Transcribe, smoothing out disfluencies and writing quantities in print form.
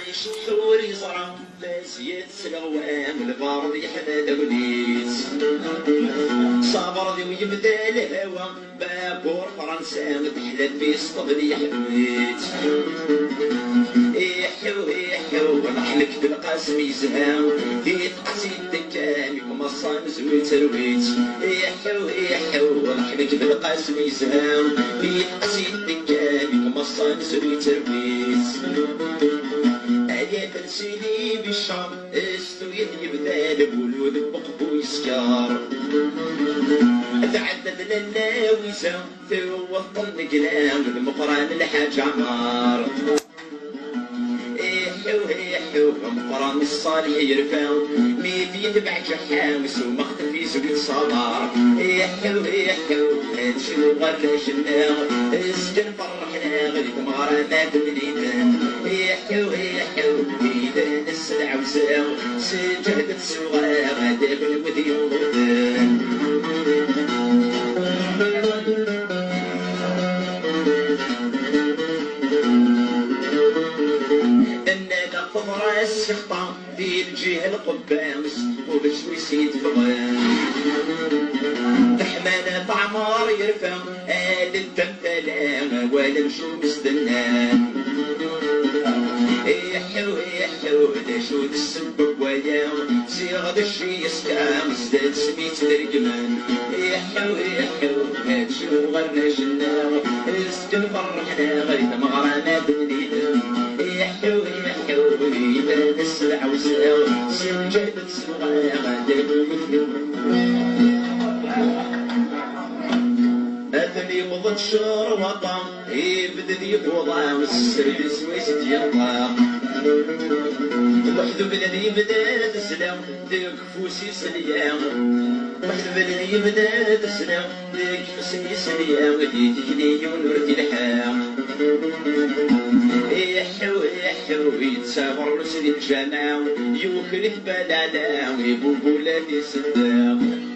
الشحور يصرع باس يتسلغوام البارد يحدى وليت صابر ذي ويبدا الهوى بابور فرنسا متحلت في سطب ذي حبيت إيحو ونحلك بالقاسم يزهام ديت قصيد دكامي ومصام زويت رويت إيحو ونحلك بالقاسم يزهام ديت قصيد دكامي ومصام زويت رويت أيا تنسيني بالشام استويت يبدا البولود بقبو يسكار تعدد لنا ويسام توفر القلام المقران الحاج عمار إيحو مقران الصالح يرفع ميت يتبع جحاوس ومختفي زوج صبار إيحو هاد شنو غير شناغ اسجن فرحنا غادي مغرمات بنيتان إيحو إذا السلع وساغ سجهدت الصغار غادا بالودي وغدان فضرة السخطة في الجهة القبامس وبشويس يتفضل تحمانا بعمار يرفع آل التمثلام ولا نشو مستنان إيحو دا شو تسبب ويا صيغ الشي يسكام زداد سميت ترجمان إيحو هاد شو غرنا جناغ اسكن فرحنا غيث مغرانا بنينا إيحو إذا السلع وساو سجد الصغار غدا أذني وضد شروطة يبدأ يبوضا والسرد سويس ديالطا وحدو بلدي يبدا تسلم ديك فوسي سليام وحدو بلدي يبدا تسلم ديك فوسي سليام ودي تجني ونردي الحام إيحو يتسابر رسل الجماع يوكل بلالا ويبوبولا في صدام